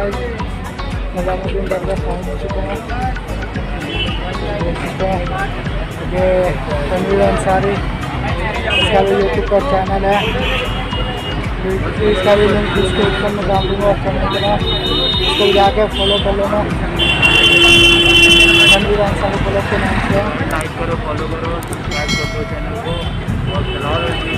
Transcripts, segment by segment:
Guys, Nizamuddin दरगाह पहुँच चुके हैं। देख सकते हैं ये तनवीर अंसारी, इसका भी यूट्यूब पर चैनल है, इसका भी लिंक डिस्क्रिप्शन में डाल दूँगा चैनल के नाम, इसको जाके फॉलो कर लेना। तनवीर अंसारी ब्लॉग के नाम से लाइक करो, फॉलो करो, सब्सक्राइब कर दो चैनल को और चलाओ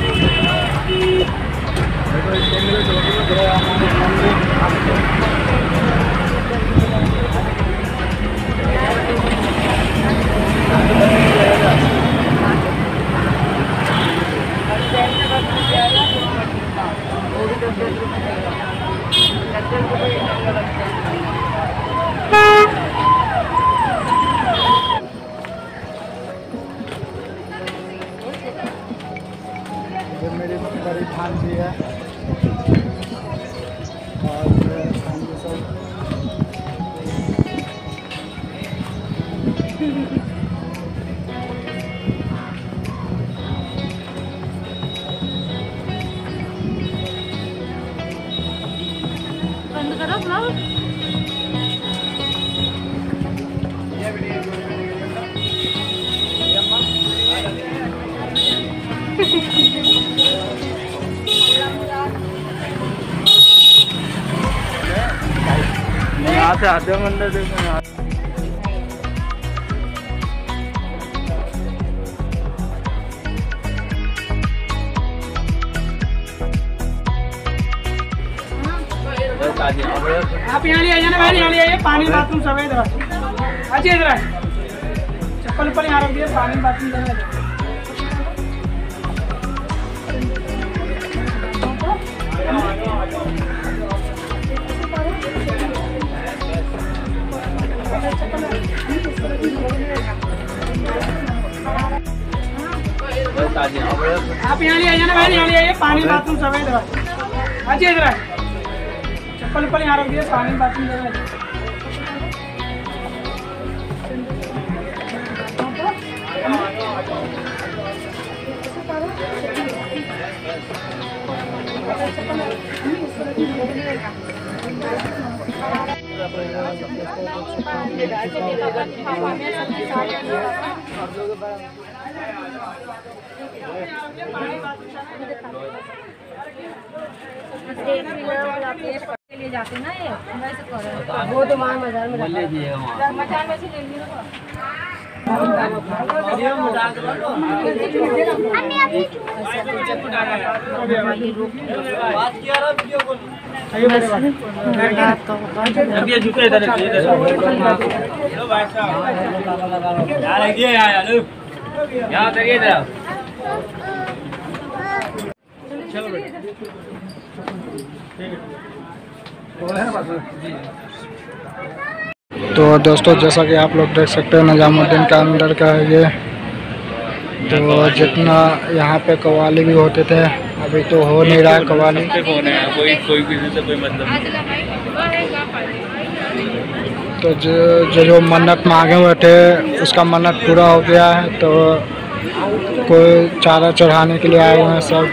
ये मेरी बड़ी भांजी है और भांजी सब बंद करो ब्लॉग। यहाँ से आधे मंदिर देखो यहाँ आप यहाँ ले आइए ना भाई, यहाँ ले आइए। पानी बाथरूम सब है इधर। अच्छा इधर चप्पल पर यहाँ रख दिए, पानी बाथरूम सब है। आप यहाँ ले आइए ना भाई, यहाँ ले आइए। पानी बाथरूम सब है इधर। अच्छा इधर चप्पल पर यहाँ रख दिए, पानी बाथरूम सब है। लिए जाते ना ये वैसे करो, वो तो वहाँ बाजार में मचान में से ले लियो। जूते इधर तो दोस्तों, जैसा कि आप लोग देख सकते हैं निजामुद्दीन का अंदर का है ये। तो जितना यहाँ पे कव्वाली भी होते थे, अभी तो हो नहीं रहा है कव्वाली। कोई किसी से कोई मतलब नहीं। तो जो मन्नत मांगे हुए थे उसका मन्नत पूरा हो गया है। तो कोई चारा चढ़ाने के लिए आए हुए हैं सब।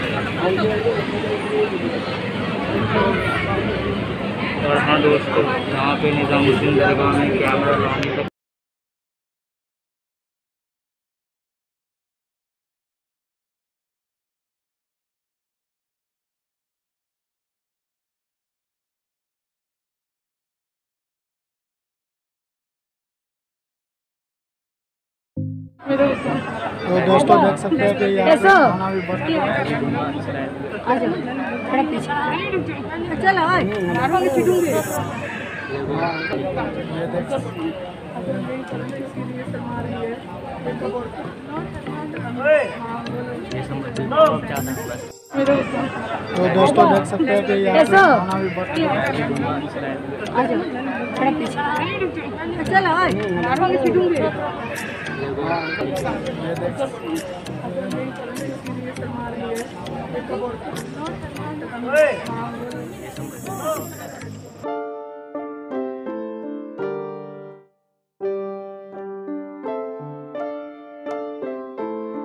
और हाँ दोस्तों, यहाँ पे निजामुद्दीन दरगाह में कैमरा लाने का तो दोस्तों देख सकते हैं कि यहाँ पे खाना भी बन रहा है। तो दोस्तों देख सकते हैं कि यहाँ पे खाना भी बन रहा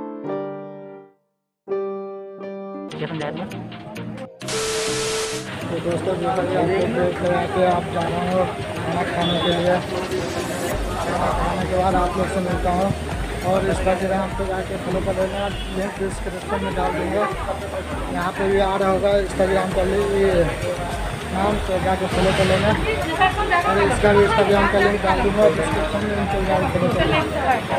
तो तो दोस्तों जैसा कि आप लोग देख रहे हैं कि आप जा रहा हूँ खाना खाने के लिए। खाना खाने के बाद आप लोग से मिलता हूँ और इंस्टाग्राम पे जाके फॉलो कर लेना, लिंक डिस्क्रिप्शन में डाल दूँगा। यहाँ पे भी आ रहा होगा इंस्टाग्राम का नाम, तो जाके फॉलो कर लेना और इसका भी इंस्टाग्राम का लिंक डाल दूँगा डिस्क्रिप्शन में, उनसे जाके फॉलो कर लेना।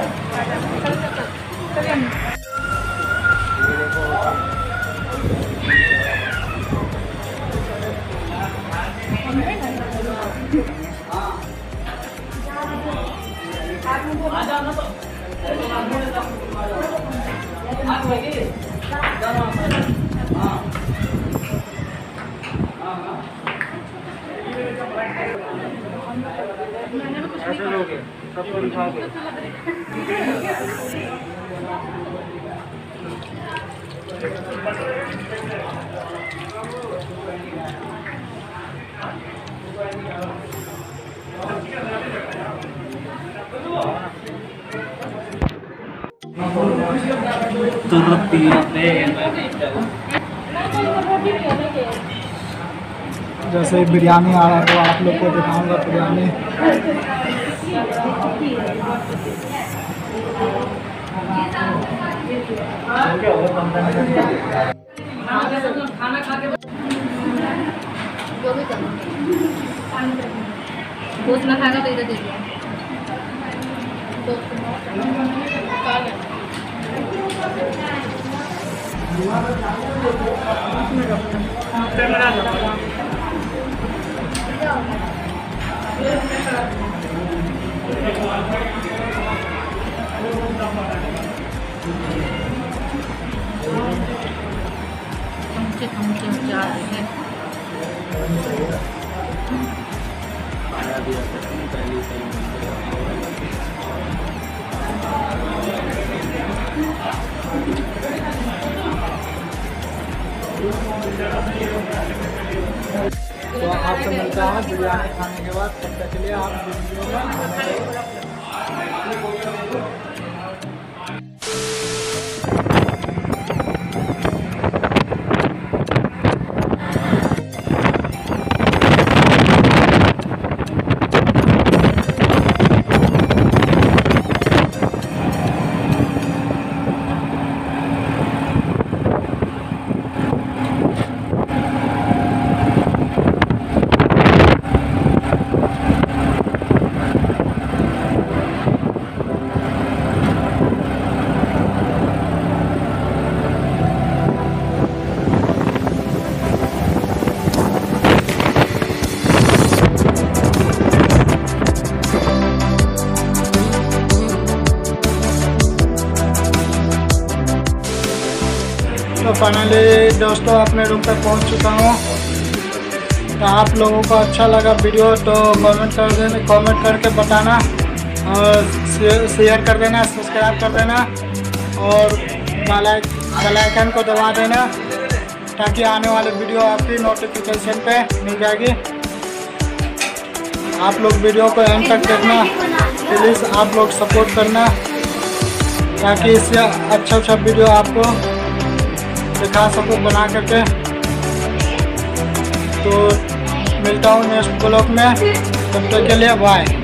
ऐसे लोगे सबको दिखा के जैसे बिरयानी आ रहा है तो आप लोग को दिखाऊंगा बिरयानी। जो भी करो दोस्त ना खाएगा तो इधर दे दिया तो आपसे मिलता हूँ बिरयानी खाने के बाद। तब तक के लिए आप वीडियो में तो फाइनली दोस्तों अपने रूम तक पहुंच चुका हूं। तो आप लोगों को अच्छा लगा वीडियो तो कमेंट करके बताना और शेयर कर देना, सब्सक्राइब कर देना और बेल आइकन को दबा देना ताकि आने वाले वीडियो आपकी नोटिफिकेशन पे मिल जाएगी। आप लोग वीडियो को एंड तक देखना, प्लीज़ आप लोग सपोर्ट करना ताकि इससे अच्छा वीडियो आपको दिखा सकूँ बना करके। तो मिलता हूँ नेक्स्ट ब्लॉग में, तब तक के लिए बाय।